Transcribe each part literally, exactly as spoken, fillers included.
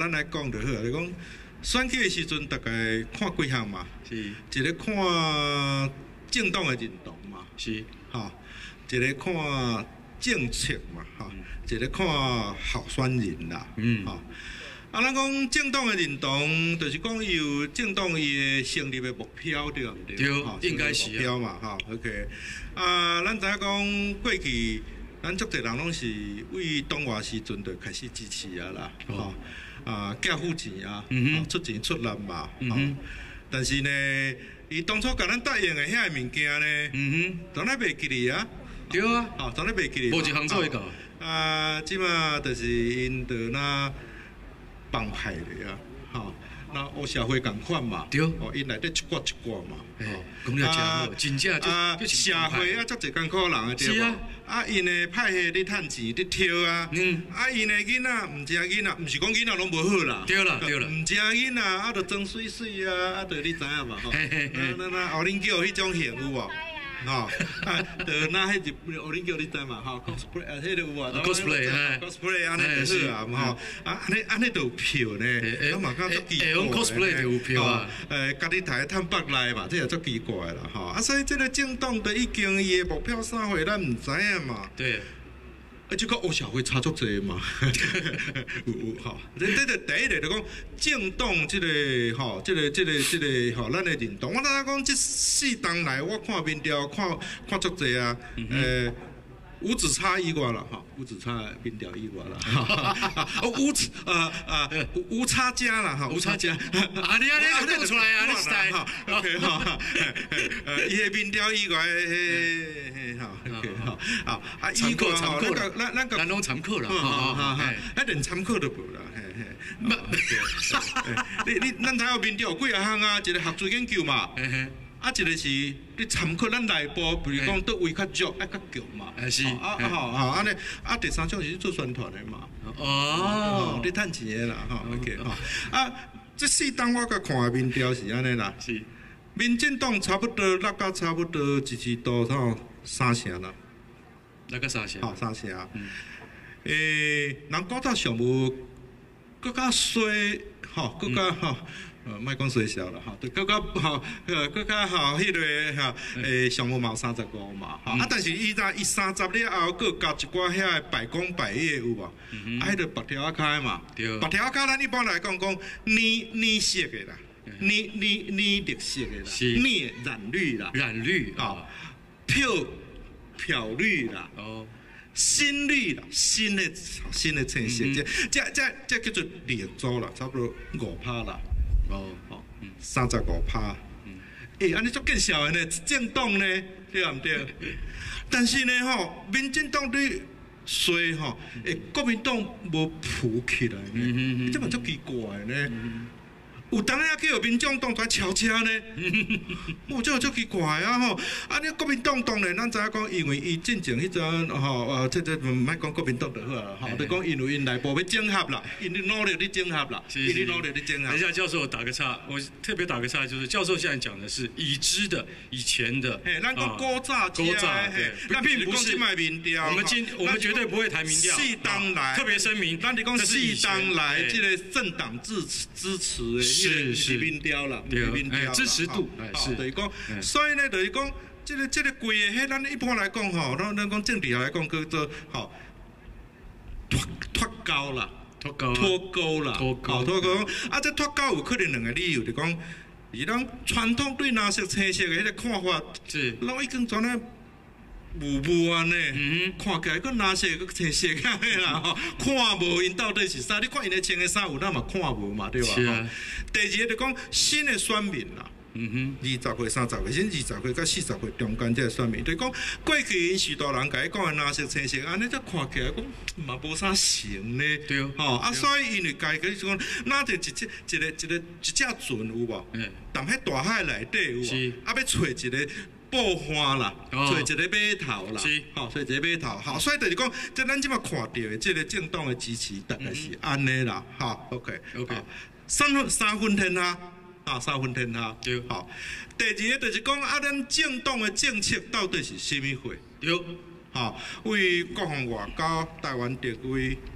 咱来讲就好，就讲选举的时阵，大概看几项嘛， 是， 一个看政党的认同嘛， 是， 哈，一个看政策嘛，哈，一个看候选人啦，嗯，哈。啊，咱讲政党的认同，就是讲伊有政党伊的成立的目标，对毋对？ 对，应该是目标嘛，哈 ，OK。啊，咱知影讲过去，咱足侪人拢是为党外时阵就开始支持啊啦，吼、啊，寄付钱啊，出钱出力嘛，吼、但是呢，伊当初甲咱答应的遐个物件呢，嗯哼，当然袂记哩啊。 对啊， 吼，当然袂记哩。 无一项做会到。 啊，即马就是因着那。帮派的啊，吼，那黑社会共款嘛， 对， 哦，因内底一挂一挂嘛， 哦，讲了真好，真正就啊，社会啊，足侪艰苦人啊，对无？啊，因的派系咧趁钱咧抽啊，嗯，啊，因的囡仔毋食囡仔，毋是讲囡仔拢无好啦， 对啦对啦， 毋食囡仔啊，着装水水啊，啊，着你知影嘛，吼，那那后恁叫迄种型有无？吼，啊，就那迄日后恁叫你知嘛，吼 ，cosplay 啊，迄个有啊 ，cosplay，cosplay 安尼就好啊，吼，啊，安尼安尼就有票呢，我嘛感觉足奇怪。 用 cosplay 就有票啊， 诶，家己台趁北来嘛，这也足奇怪啦，吼，啊，所以这个政党的已经伊的目标啥货，咱毋知影嘛。 对。 啊，即个黑社会差足济嘛，有有吼，这这个第一个就讲政党即个吼，即个即个即个吼，咱的认同。我当讲即四当来，我看民调看看足济啊，诶。无子差以外了哈，无子差民调以外了，哦无子呃呃无差加了哈，无差加， 啊你啊你讲出来啊，你是在哈 ，OK 哈，呃伊个民调以外，嘿嘿哈 ，OK 哈，啊啊以外哈，咱个咱咱个咱拢参考啦， 哈哈哈，咱连参考都无啦，嘿嘿，你你咱台湾民调有几啊项啊，一个学术研究嘛。啊，一个是你参考咱内部，比如讲倒位较弱，爱较强嘛。 是。 啊啊吼吼，安尼啊，第三种是做宣传的嘛。哦。你趁钱的啦，吼 ，OK 吼。啊，这四档我甲看的民调是安尼啦。 是。 民进党差不多落到差不多支持度吼三成啦。 落到三成。 好，三成。嗯。诶，人国早上无更较衰，吼，更较吼。呃，莫讲衰小啦，吼，更较吼，呃，更较吼，迄个吼，诶，项目嘛有三十五嘛，吼，啊，但是伊若伊三十了后，佮加一寡遐个百工百业有无？啊，迄个白条仔开嘛，白条仔咱一般来讲讲泥泥色的啦，泥泥泥绿色的啦，泥染绿啦， 染绿啊，漂漂绿啦，哦。新绿啦，新的新的呈现，这这这这叫做绿洲啦，差不多五趴啦。哦，哦，三十五趴，诶，安尼足见效的呢，政党呢，对毋对？但是呢，吼，民进党对衰吼，诶，国民党无扶起来呢，这嘛足奇怪呢。有当下去有民众党在超车呢，哦，这个足奇怪啊吼！啊，你国民党当然咱知影讲，因为伊进前迄阵吼，呃，这这唔莫讲国民党就好啦，吼，你讲因为因内部要整合啦，因为努力咧整合啦，因为努力咧整合。 等一下，教授打个岔，我特别打个岔，就是教授现在讲的是已知的、以前的， 嘿，咱讲古早， 古早，对，并不是民调。 我们今我们绝对不会谈民调， 四当来， 特别声明， 咱你讲四当来，这个政党支持支持的。 是是民调啦，民调支持度是，等于讲，所以呢，等于讲，这个这个规个，迄咱一般来讲吼，咱咱讲政治来讲叫做吼脱脱钩啦， 脱钩脱钩啦， 脱钩脱钩。啊，这脱钩有可能两个理由，就讲，伊讲传统对蓝色、青色的迄个看法， 是， 老已经全咧。模糊啊呢，看起来个蓝色个青色个啦吼，看无因到底是啥？你看因咧穿的衫有咱嘛看无嘛，对吧？第二个就讲新的选民啦，二十岁、三十岁，甚至二十岁到四十岁中间这个选民，就是讲过去因许多人甲伊讲的蓝色、青色，安尼则看起来讲嘛无啥成呢， 对， 吼啊，所以因为家己讲，那就一只一个一个一只船有无？但喺大海内底有无？啊，要找一个。布花啦，做一个码头啦，吼，做一个码头，好，所以就是讲，即咱即马看到的即个政党的支持，大概是安尼啦，哈 ，OK，OK， 三分三分天下，啊，三分天下，对，好。第二个就是讲，啊，咱政党的政策到底是啥物货？对，吼，为各项外交、台湾地位，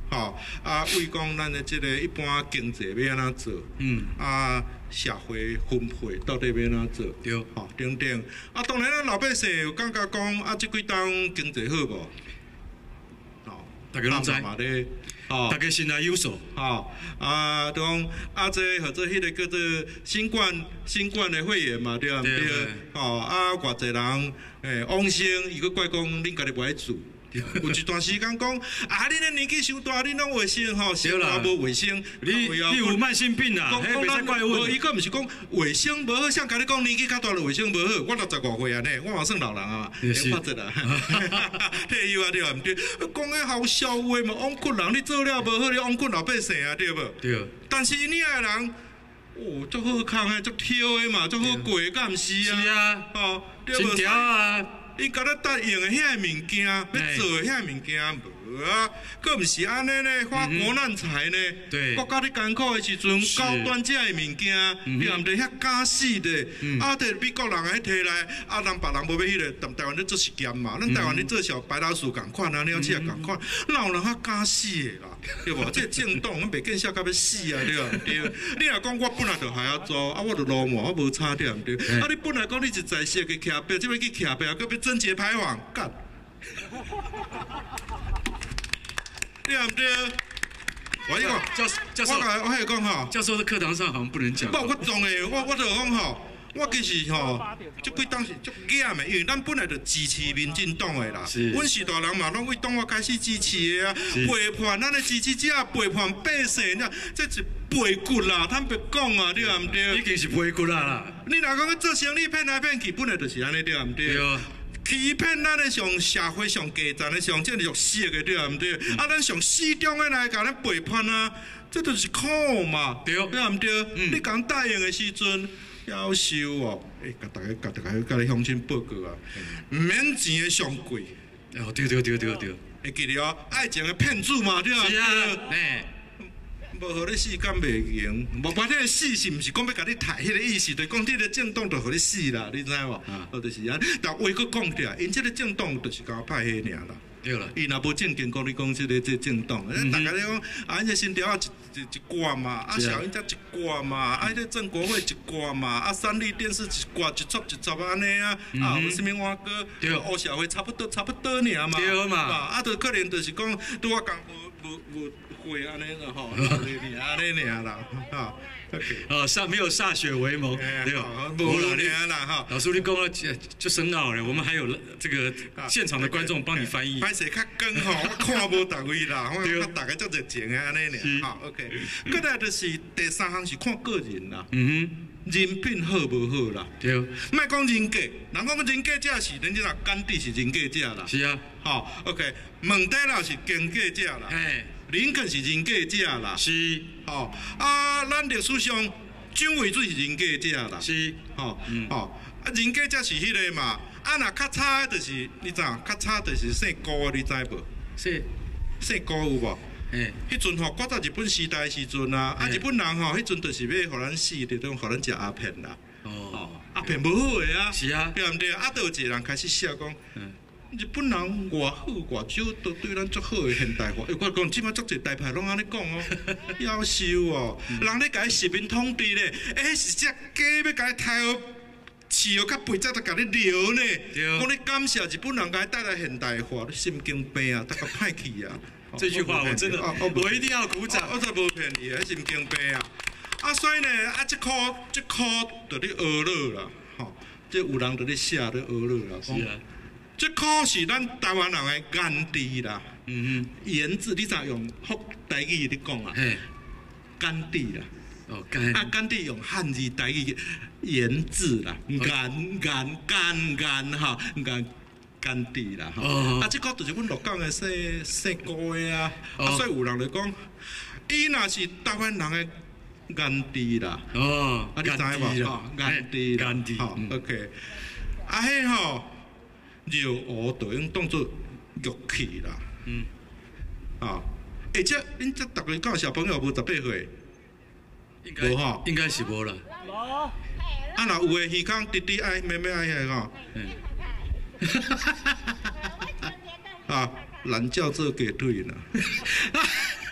吼啊，为讲咱的即个一般经济要安怎做， 嗯， 啊，社会分配到底要安怎做， 对， 吼等等。啊，当然咱老百姓有感觉讲啊，即几冬经济好无？吼， 大家拢知， 嘛咧，吼， 大家心内有数， 吼啊，讲啊，这或者迄个叫做新冠新冠的肺炎嘛，对啊，对，吼啊，偌济人诶往生，伊佫怪讲恁家己无爱做。有一段时间讲，啊，恁的年纪伤大，恁拢卫生吼，生活无卫生， 你你有慢性病啦，迄袂使怪阮。 伊佫毋是讲卫生无好，像甲你讲年纪较大了卫生无好，我六十五岁安尼，我嘛算老人啊，发则啦，退休啊对啊，毋对，讲个好笑话嘛，枉屈人，你做了无好，你枉屈老百姓啊，对无？ 对。 但是你个人，哦，足好康诶，足挑诶嘛，足好过，敢毋是啊？ 是啊， 哦， 真条啊。 伊甲咱答应诶遐物件，要做诶遐物件无啊？佫毋是安尼呢，花国难财呢。 对。 国家咧艰苦诶时阵，高端这诶物件，对毋对？遐假死的，啊，摕美国人诶摕来，啊，人别人无要迄个，但台湾咧做实验嘛，咱台湾咧做小白老鼠共款啊，了解共款，哪有人遐假死诶啦？对无？这政党，阮袂见笑到要死啊，对毋对？你若讲我本来就还要做，啊，我就落寞，我无差对毋对？啊，你本来讲你是在世去徛表，即要去徛表，佫要贞节牌坊，干，对毋对？我一讲， 教教授， 我我还讲吼， 教授在课堂上好像不能讲。 不，我讲诶，我我就讲吼。我其实吼，即几当是足险的，因为咱本来就支持民进党的啦。 是。 阮时代人嘛，拢为党我开始支持的啊。背叛咱的支持者，背叛百姓，这是背骨啦，坦白讲啊，对毋对？ 已经是背骨啦啦。 你若讲做生意骗来骗去，本来就是安尼，对毋对？ 对。 欺骗咱的上社会上基层的上，这是俗的，对毋对？啊，咱上市中的来甲咱背叛啊，这就是苦嘛， 对对毋对？你讲答应的时阵。夭寿哦！诶，甲大家、甲大家、甲你乡亲报告啊，免钱的上贵。 哦，对对对对对。 会记得哦，爱情的骗子嘛，对啊。 是啊，诶。 无互你死，敢袂赢。无管你个死是毋是讲要甲你杀迄个意思，就讲你个政党就互你死啦，你知无？啊，就是安。但话佫讲起来，因即个政党就是甲我派迄尔啦。 对啦。 伊若无正经讲你讲即个即政党，大家咧讲啊，迄新条啊一一一挂嘛，啊小英才一挂嘛，啊迄个郑国会一挂嘛，啊三立电视一挂一撮一撮安尼啊，啊有啥物话个乌社会差不多差不多尔嘛。 对嘛。 啊，就可能就是讲拄我讲无无无会安尼啦吼，安尼尔啦，哈。 哦，歃没有歃血为盟，对吧？ 无啦啦哈。 老师，你讲了就深奥了，我们还有这个现场的观众帮你翻译。 歹势较光吼，我看无逐位啦，我大概足热情的安尼尔。好 ，OK。过来就是第三项是看个人啦。嗯哼。人品好无好啦？ 对。 莫讲人格，人讲人格者是，恁即个甘地是人格者啦。 是啊。 好 ，OK。孟德拉是经格者啦。 嘿。 林肯是人格者啦。 是。 吼啊，咱历史上蒋渭水是人格者啦。 是。吼， 嗯，吼啊，人格者是迄个嘛。啊，若较差的就是，你知较差就是姓高的，你知无？ 姓姓高有无？ 嘿， 迄阵吼，搁在日本时代时阵啊，啊，日本人吼，迄阵就是要互咱死，就种互咱食鸦片啦。哦，鸦片无好诶啊。是啊。对毋对？啊，都有一个人开始写讲，日本人偌好偌少，都对咱足好诶现代化。我讲即摆足侪台派拢安尼讲哦，夭寿哦，人咧甲伊实名统治咧，诶，是只鸡要甲伊抬哦。饲哦，较肥才才甲你撩呢。讲你感谢日本人甲伊带来现代化，你神经病啊，大家歹去啊！ 这句话我真的，我一定要鼓掌。 我才无骗你，迄神经病啊！啊，所以呢，啊，即科即科就咧学了啦，吼，即有人就咧写咧学了啦。 是啊， 即科是咱台湾人的颜字啦。嗯哼，颜字你怎用福台语咧讲啊？嘿，颜字啦。哦，啊，简直用汉字台语言字啦，颜颜颜颜哈，颜颜字啦哈。啊，这个就是阮鹿港的姓姓高的啊，啊，所以有人就讲，伊若是台湾人的颜字啦。哦，啊，你知无？哈，颜字啦。颜字。好 ，OK。啊，迄吼，绕学就用当做乐器啦。嗯。啊，而且恁这逐个教小朋友无十八岁。无吼， 应该是无啦。 无。啊，若有诶，耳孔直直爱，妹妹爱遐吼。嗯。啊，懒觉做鸡腿啦。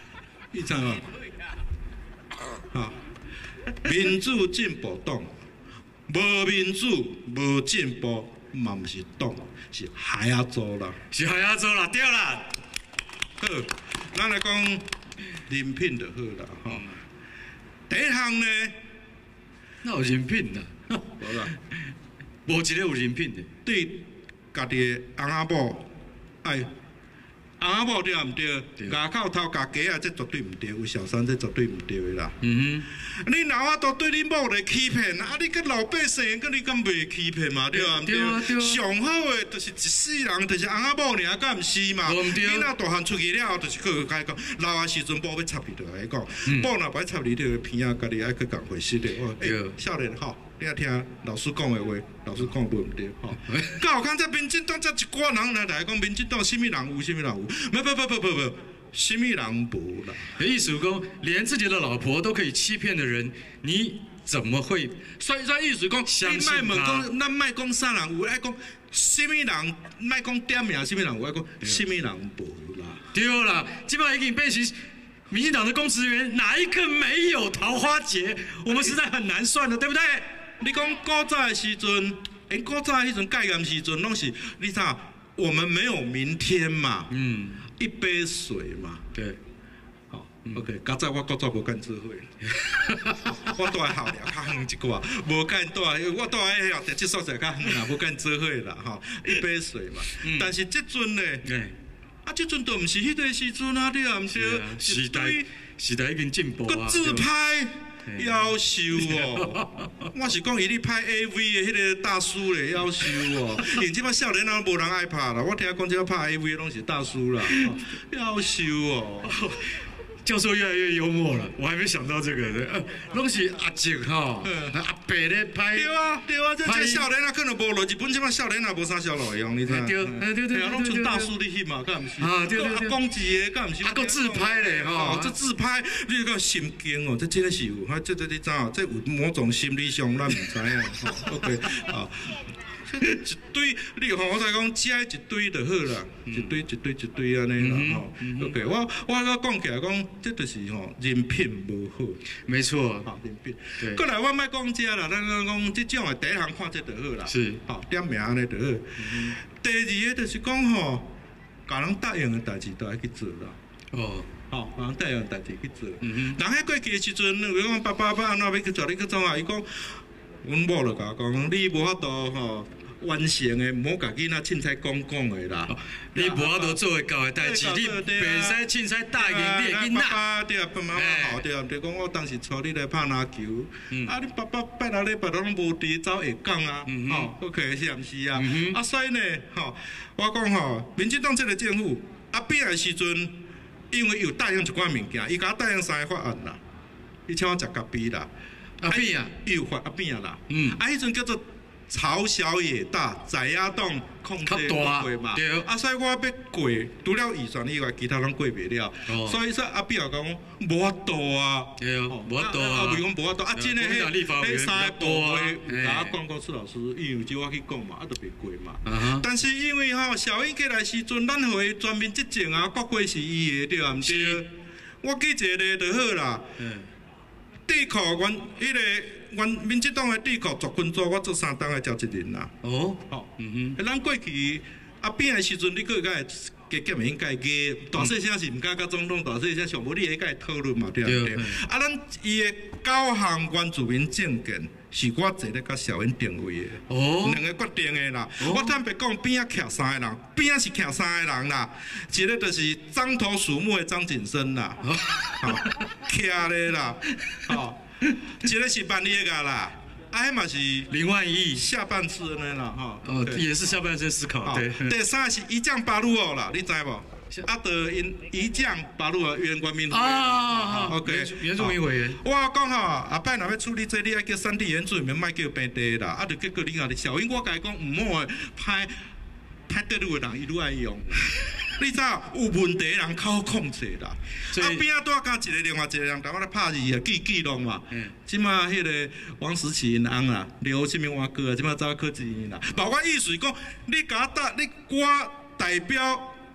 你知无？啊，民主进步党，无民主无进步，嘛毋是党，是海仔组啦。 是海仔组啦，对啦。 好，咱来讲人品就好啦，吼。第一项呢， 那有人品啦， 无啦， 无一个有人品的。 对家己的翁仔某爱。翁仔某对毋对？牙口偷家鸡啊，这绝对毋对；有小三，这绝对毋对的啦。 嗯哼，你老法度对你某来欺骗，啊，你个老百姓，个你敢袂欺骗嘛？对啊， 对啊，对啊。 上好的就是一世人，就是翁仔某尔，敢毋是嘛？ 无毋对。 囡仔大汉出去了后，就是去甲伊讲，老的时阵某要插你，就甲伊讲，某若不插你，就鼻仔家己爱去共回事的。哦，哎，少年好。你也听老师讲的话，老师讲无毋对吼。到后这民进党这一寡人来来讲，民进党什么人有，什么人有？不不不不不不，什么人无啦？ 意思讲，连自己的老婆都可以欺骗的人，你怎么会？ 所以所以意思讲， 相信他？ 讲，咱莫讲啥人有，爱讲什么人，莫讲点名什么人有，爱讲什么人无啦？ 对啦，基本上已经变成。民进党的公职人员哪一个没有桃花劫？我们实在很难算的，对不对？ 你讲古早的时阵，因古早迄阵戒严时阵，拢是你知我们没有明天嘛，嗯，一杯水嘛， 对， 好 ，OK， 较早我古早无干智慧，我住喺校了较远一寡，无干住，我住喺遐地质所在较远啦，无干智慧啦，吼，一杯水嘛，嗯、但是即阵呢。欸啊，即阵都毋是迄个时阵啊，对啊，毋对？ 时代时代已经进步啊。 个自拍夭寿哦，我是讲伊咧拍 A V 的迄个大叔咧夭寿哦，因即摆少年人无人爱拍啦，我听讲即摆拍 A V 拢是大叔啦，夭寿哦。 教授越来越幽默了，我还没想到这个的，拢是阿叔哈，阿伯咧拍。 对啊，对啊，这这少年啊，可能无落，日本即摆少年啊，无啥小路用，你知？ 对，对对对，拢像大叔咧翕嘛，敢毋是？ 啊，对对对。 公字的，敢毋是？ 啊，个自拍咧，吼， 这自拍，你个心经哦，这真个是有，哈，这这你知哦，这有某种心理上咱毋知影，吼 ，OK， 啊。一堆，你吼，我再讲，遮一堆就好啦，一堆一堆一堆安尼啦，吼。OK， 我我我讲起来讲，这就是吼人品无好。 没错， 好人品。 对。 过来，我莫讲遮啦，咱讲讲这种的第一项看这就好啦。 是。 好，点名安尼就好。第二个就是讲吼，甲人答应的代志都爱去做啦。哦。好，甲人答应的代志去做。嗯哼。人喺过去的时阵，如果讲爸爸爸安怎要去做你去做啊？伊讲，阮某就甲我讲，你无法度吼。完成的，唔好甲囡仔凊彩讲讲的啦。 你无法度做会到的代志，你袂使凊彩答应你的囡仔。 爸爸对啊，爸妈我好对啊，对讲我当时带你来拍篮球，啊，你爸爸拜六礼拜拢无伫走下港啊，吼 ，OK 是毋是啊？啊，所以呢，吼，我讲吼，民进党这个政府啊，变的时阵，因为有答应一寡物件，伊甲我答应三个法案啦，伊请我食咖啡啦， 阿扁啊， 有法阿扁啦，嗯，啊，迄阵叫做。朝小野大，在野党控制不过嘛，啊，所以我要过，除了预算以外，其他拢过袂了。所以说阿扁又讲无法度啊， 无法度啊， 啊，为讲无法度，啊，真诶，迄迄三个部会甲我讲过，出老师，因为就我去讲嘛，啊，都袂过嘛。但是因为吼，小英过来时阵，咱互伊全面执政啊，国会是伊诶，对啊，毋对？我记一个就好啦。地库原迄个。原民进党的地库族群组，我做三党的召集人啦。哦，好，嗯哼。咱过去阿扁的时阵，你个会加减应该加，大细声是毋敢甲总统大细声，上无你会甲伊讨论嘛，对不对？啊，咱伊的九项原住民政见，是我坐咧甲小英定位的。哦。两个决定的啦。我坦白讲，边仔徛三个人，边仔是徛三个人啦。一个就是獐头鼠目的张景生啦，徛咧啦，好。一个是万里个啦，啊，迄嘛是林万亿下半次的啦，哈。 哦，也是下半身思考，对。 第三个是一将八路哦啦，你知无？啊，得因一将八路哦，原国民。 啊 ，OK， 原住民委员。 我讲吼，后摆若要处理这，你爱叫山地原住民，莫叫平地啦。啊，就结果你讲，小英我甲伊讲毋好诶，歹歹得路的人伊愈爱用。你知有问题的人较好控制啦，啊边仔带加一个另外一个人，同我咧拍字啊记记录嘛。即马迄个王时齐因翁啦，刘什么我哥啊，即马走科技啦。包括意思讲，你甲我答，你我代表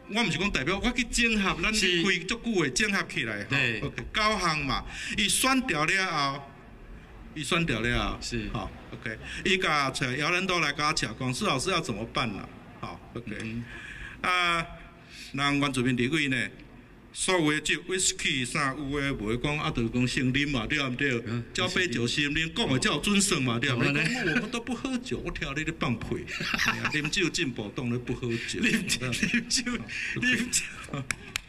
我毋是讲代表，我去整合咱开足久的整合起来， 对 ，OK， 九项嘛，伊选调了后，伊选调了后， 是， 好 ，OK， 伊甲找姚人都来甲我讲，讲施老师要怎么办啦？好 ，OK， 嗯、啊，人原住民地位呢？所有的酒、whisky 啥有诶无讲啊，就是讲先啉嘛，对毋对？交杯酒先啉，讲诶才有准绳嘛，对毋对？你讲我们都不喝酒，我听你咧放屁。啉酒进步，当然不喝酒。 啉酒，啉酒，啉酒。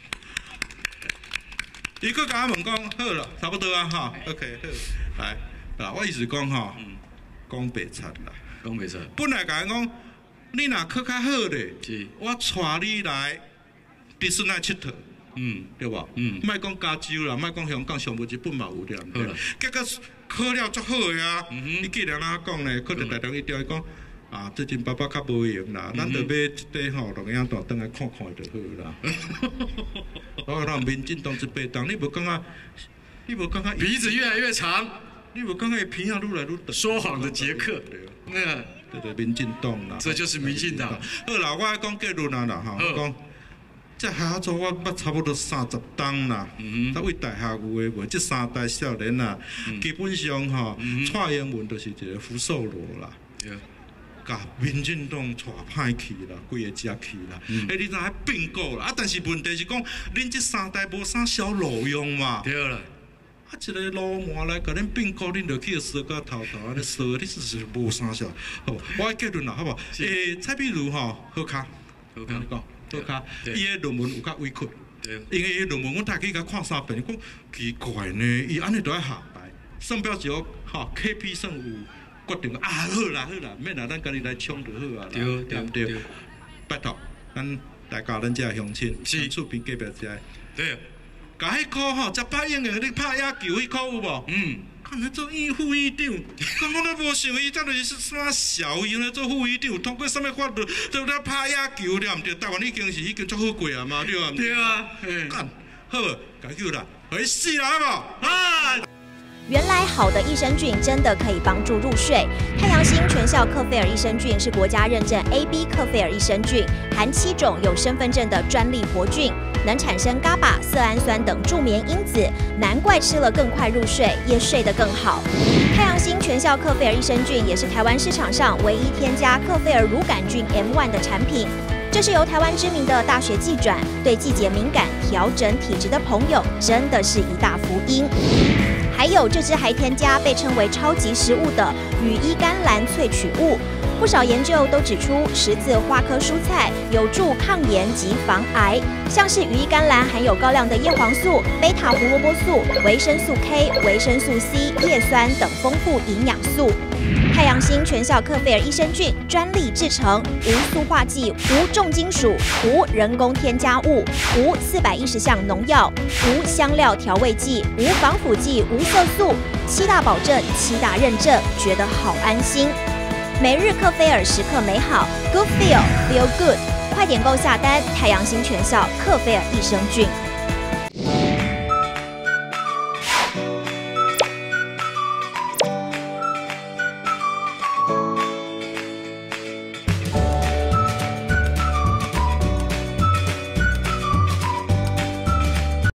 伊佫甲我问讲，好啦，差不多啊，哈 ，OK， 好，来，啊，我意思讲吼，讲白贼啦， 讲白贼。 本来甲伊讲，你若考较好咧，我带你来迪士尼佚佗。嗯，对吧？嗯，莫讲加州啦，莫讲香港，上无日本嘛有对毋对？结果考了足好个啊！你既然安讲咧，考着大同伊调伊讲啊，最近爸爸较无闲啦，咱着买一块吼录影带转来看看就好啦。哦，咱民进党一白党，你无感觉？你无感觉？ 鼻子越来越长， 你无感觉伊鼻啊愈来愈长？ 说谎的杰克， 嗯，对对，民进党啦， 这就是民进党。 好啦，我爱讲结论啊啦，哈，讲。这下做我捌差不多三十档啦，咱为大学有诶无？这三代少年啊，基本上吼，蔡英文就是一个福寿螺啦，甲民进党带歹去啦，规个食去啦。哎，你知影并购啦？啊，但是问题是讲，恁这三代无啥小路用嘛。 对啦。 啊，一个老满来甲恁并购，恁就去踅到头头安尼踅，你是是无啥小，好，我结论啦，好无？诶，蔡壁如吼，好卡，好卡，你讲。好卡，伊个论文有较委屈，因为伊论文阮大家甲看三遍，讲奇怪呢，伊安尼都爱下台，算表示我吼 K P 算有决定啊，好啦好啦，免啦，咱家己来冲就好啊，对对对，拜托，咱大家咱遮乡亲，是厝边隔壁遮，对，甲迄科吼，十八英英，你拍野球迄科有无？嗯。看来做议副议长，刚刚都无想伊，这就是啥小用来做副议长，通过什么法律，对不对？拍野球对毋对？台湾已经是已经做好过啊嘛，对啊？对啊，干好，解救啦，互伊死啦，好无？啊！ 原来好的益生菌真的可以帮助入睡。太阳星全效克菲尔益生菌是国家认证 A B 克菲尔益生菌，含七种有身份证的专利活菌，能产生 G A B A、色氨酸等助眠因子，难怪吃了更快入睡，也睡得更好。太阳星全效克菲尔益生菌也是台湾市场上唯一添加克菲尔乳杆菌 M 一 的产品。这是由台湾知名的大学季转，对季节敏感、调整体质的朋友，真的是一大福音。还有这支还添加被称为超级食物的羽衣甘蓝萃取物，不少研究都指出，十字花科蔬菜有助抗炎及防癌，像是羽衣甘蓝含有高量的叶黄素、贝塔胡萝卜素、维生素 K、维生素 C、叶酸等丰富营养素。太阳星全效克菲尔益生菌专利制成，无塑化剂、无重金属、无人工添加物、无四百一十项农药、无香料调味剂、无防腐剂、无色素，七大保证、七大认证，觉得好安心。每日克菲尔时刻美好 ，Good Feel Feel Good， 快点购下单！太阳星全效克菲尔益生菌。